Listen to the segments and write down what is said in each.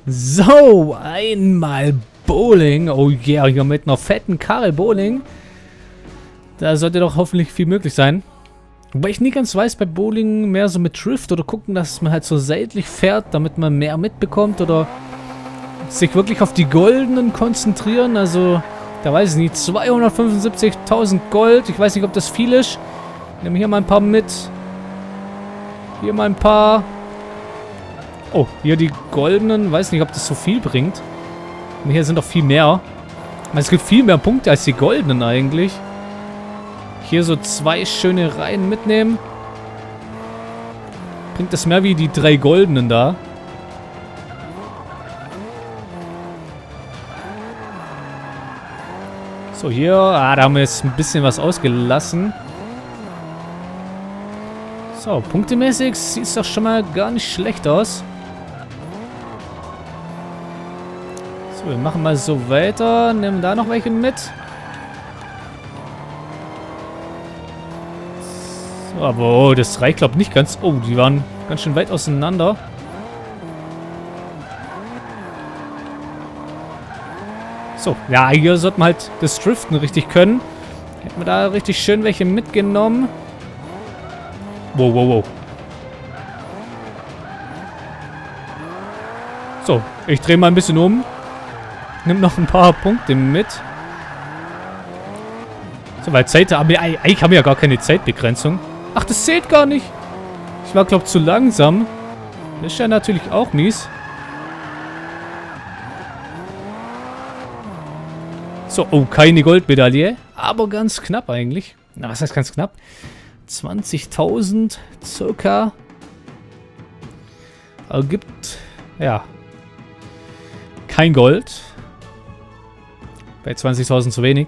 So, einmal Bowling. Oh yeah, hier mit einer fetten Karre Bowling. Da sollte doch hoffentlich viel möglich sein. Wobei ich nie ganz weiß, bei Bowling mehr so mit Drift oder gucken, dass man halt so seitlich fährt, damit man mehr mitbekommt oder sich wirklich auf die Goldenen konzentrieren. Also, da weiß ich nicht, 275.000 Gold. Ich weiß nicht, ob das viel ist. Nehme hier mal ein paar mit. Hier mal ein paar. Oh, hier die Goldenen. Weiß nicht, ob das so viel bringt. Und hier sind doch viel mehr. Es gibt viel mehr Punkte als die Goldenen eigentlich. Hier so 2 schöne Reihen mitnehmen. Bringt das mehr wie die 3 Goldenen da. So, hier. Da haben wir jetzt ein bisschen was ausgelassen. So, punktemäßig sieht es doch schon mal gar nicht schlecht aus. So, wir machen mal so weiter. Nehmen da noch welche mit. So, aber oh, das reicht, glaube ich, nicht ganz. Oh, die waren ganz schön weit auseinander. So, ja, hier sollte man halt das Driften richtig können. Hätten wir da richtig schön welche mitgenommen. Wow, wow, wow. So, ich drehe mal ein bisschen um. Nimm noch ein paar Punkte mit. So, weil Zeit haben wir... Eigentlich haben wir ja gar keine Zeitbegrenzung. Ach, das zählt gar nicht. Ich war, glaube ich, zu langsam. Das ist ja natürlich auch mies. So, oh, keine Goldmedaille. Aber ganz knapp eigentlich. Na, was heißt ganz knapp? 20.000 circa. Aber gibt, ja, kein Gold. Bei 20.000 zu wenig.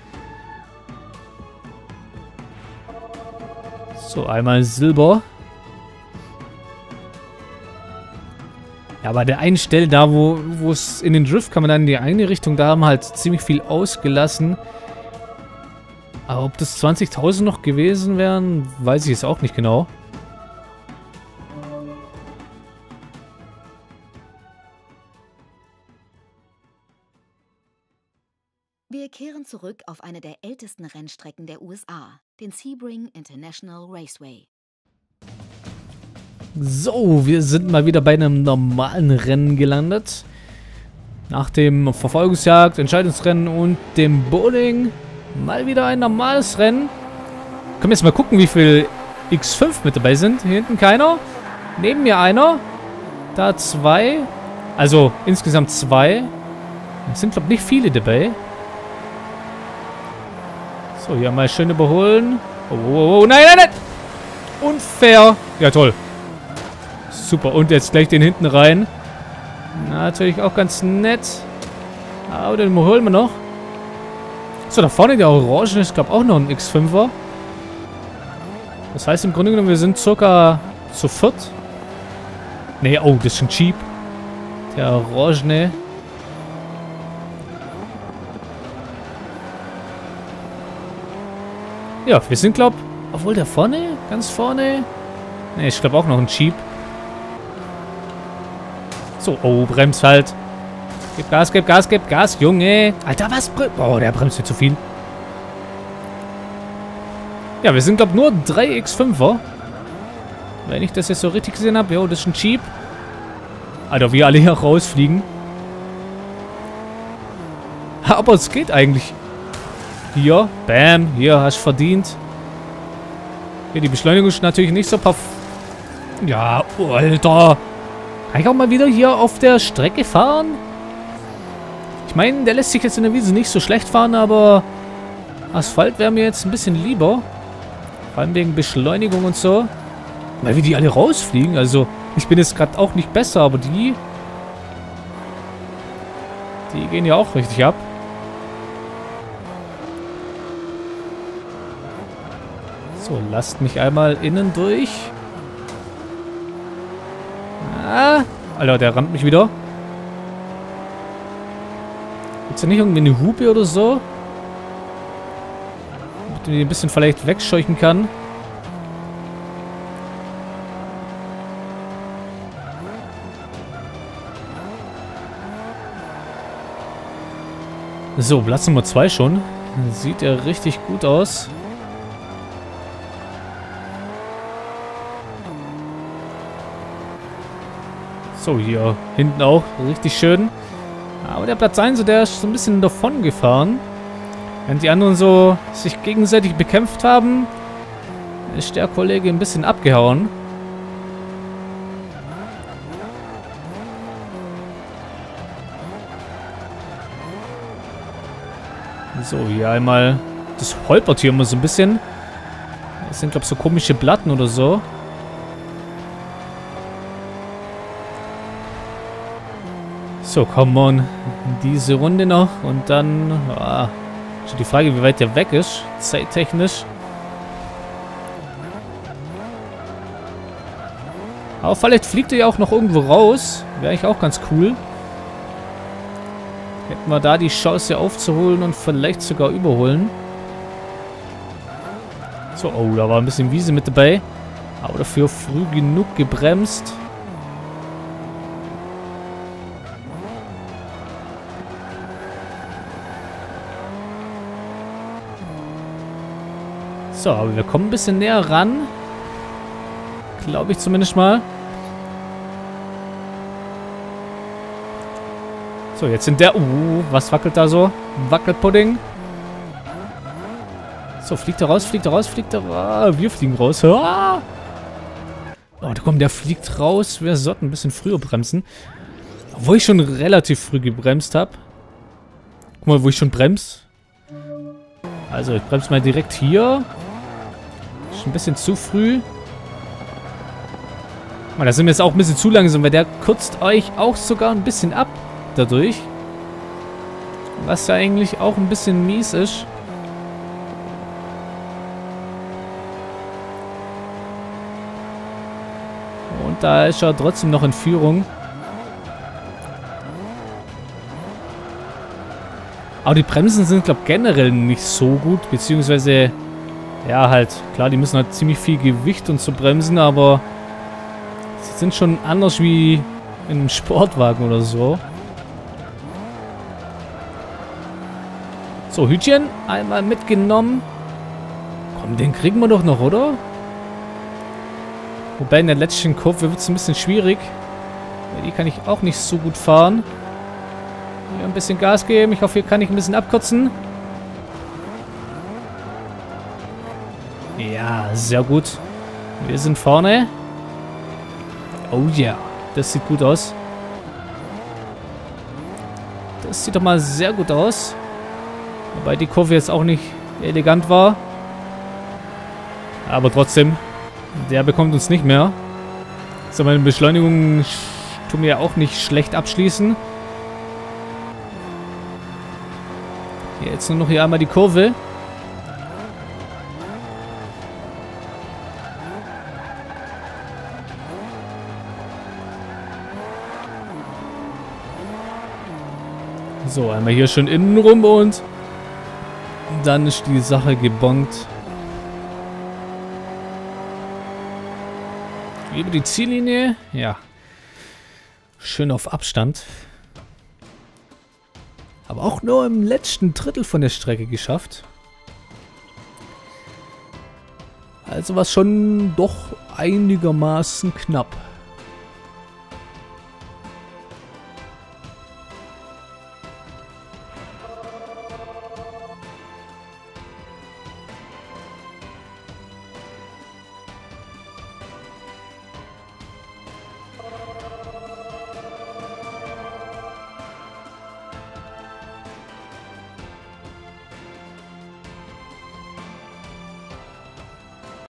So, einmal Silber. Ja, aber der einen Stelle da, wo es in den Drift kann man dann in die eine Richtung, da haben wir halt ziemlich viel ausgelassen. Aber ob das 20.000 noch gewesen wären, weiß ich jetzt auch nicht genau. Wir kehren zurück auf eine der ältesten Rennstrecken der USA, den Sebring International Raceway. So, wir sind mal wieder bei einem normalen Rennen gelandet. Nach dem Verfolgungsjagd, Entscheidungsrennen und dem Bowling. Mal wieder ein normales Rennen. Können wir jetzt mal gucken, wie viel X5 mit dabei sind. Hier hinten keiner. Neben mir einer. Da 2. Also insgesamt 2. Es sind, glaube ich, nicht viele dabei. So, hier mal schön überholen. Oh, oh, oh, nein, nein, nein. Unfair. Ja, toll. Super. Und jetzt gleich den hinten rein. Na, natürlich auch ganz nett. Aber den holen wir noch. So, da vorne der Orange ist, glaube ich, auch noch ein X5er. Das heißt im Grunde genommen, wir sind circa zu 4. Ne, oh, das ist schon cheap. Der Orange. Ja, wir sind, glaube ich, obwohl der vorne, ganz vorne. Ne, ich glaube auch noch ein Jeep. So, oh, bremst halt. Gib Gas, gib Gas, gib Gas, Junge. Alter, was? Oh, der bremst mir zu viel. Ja, wir sind, glaube ich, nur 3 X5er. Wenn ich das jetzt so richtig gesehen habe. Jo, das ist ein Jeep. Alter, wie alle hier rausfliegen. Aber es geht eigentlich. Hier, bam, hier, hast du verdient. Hier, die Beschleunigung ist natürlich nicht so perfekt. Ja, Alter. Kann ich auch mal wieder hier auf der Strecke fahren? Ich meine, der lässt sich jetzt in der Wiese nicht so schlecht fahren, aber Asphalt wäre mir jetzt ein bisschen lieber. Vor allem wegen Beschleunigung und so. Weil wie die alle rausfliegen. Also, ich bin jetzt gerade auch nicht besser, aber die gehen ja auch richtig ab. So, lasst mich einmal innen durch. Ah, Alter, der rammt mich wieder. Gibt's da nicht irgendwie eine Hupe oder so? Damit man die ein bisschen vielleicht wegscheuchen kann. So, Platz Nummer 2 schon. Sieht ja richtig gut aus. So, hier hinten auch. Richtig schön. Aber der Platz 1, der ist so ein bisschen davon gefahren. Während die anderen so sich gegenseitig bekämpft haben, ist der Kollege ein bisschen abgehauen. So, hier einmal. Das holpert hier immer so ein bisschen. Das sind, glaube ich, so komische Platten oder so. So, come on. Diese Runde noch. Und dann... schon die Frage, wie weit der weg ist. Zeittechnisch. Aber vielleicht fliegt er ja auch noch irgendwo raus. Wäre eigentlich auch ganz cool. Hätten wir da die Chance aufzuholen und vielleicht sogar überholen. So, oh, da war ein bisschen Wiese mit dabei. Aber dafür früh genug gebremst. So, aber wir kommen ein bisschen näher ran. Glaube ich zumindest mal. So, jetzt sind der... was wackelt da so? Wackelpudding. So, fliegt er raus, fliegt er raus, fliegt er raus. Wir fliegen raus. Ah! Oh, komm, der fliegt raus. Wir sollten ein bisschen früher bremsen. Obwohl ich schon relativ früh gebremst habe. Guck mal, wo ich schon bremse. Also, ich bremse mal direkt hier. Ist ein bisschen zu früh. Da sind wir jetzt auch ein bisschen zu langsam, weil der kürzt euch auch sogar ein bisschen ab dadurch. Was ja eigentlich auch ein bisschen mies ist. Und da ist er trotzdem noch in Führung. Aber die Bremsen sind, glaube ich, generell nicht so gut. Beziehungsweise, ja halt, klar, die müssen halt ziemlich viel Gewicht und so bremsen, aber sie sind schon anders wie in einem Sportwagen oder so. So, Hütchen, einmal mitgenommen. Komm, den kriegen wir doch noch, oder? Wobei in der letzten Kurve wird es ein bisschen schwierig. Die kann ich auch nicht so gut fahren. Hier ein bisschen Gas geben. Ich hoffe, hier kann ich ein bisschen abkürzen. Ja, sehr gut. Wir sind vorne. Oh ja, yeah. Das sieht gut aus. Das sieht doch mal sehr gut aus. Wobei die Kurve jetzt auch nicht elegant war. Aber trotzdem, der bekommt uns nicht mehr. So, meine Beschleunigung tun wir ja auch nicht schlecht abschließen. Jetzt nur noch hier einmal die Kurve. So, einmal hier schön innen rum und dann ist die Sache gebongt. Über die Ziellinie. Ja. Schön auf Abstand. Aber auch nur im letzten Drittel von der Strecke geschafft. Also war schon doch einigermaßen knapp.